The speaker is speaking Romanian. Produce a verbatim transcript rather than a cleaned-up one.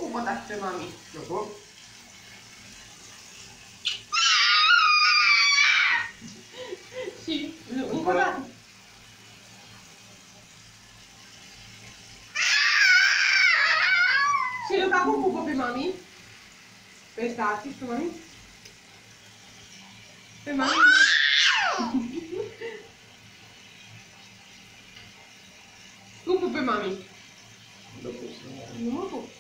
pupă dați pe mami. Eu pup. Și încă o dată. Și Luca cum pupă pe mami? Pe tati și pe mami? Pe mami? Cum pup pe mami? Nu mă pup.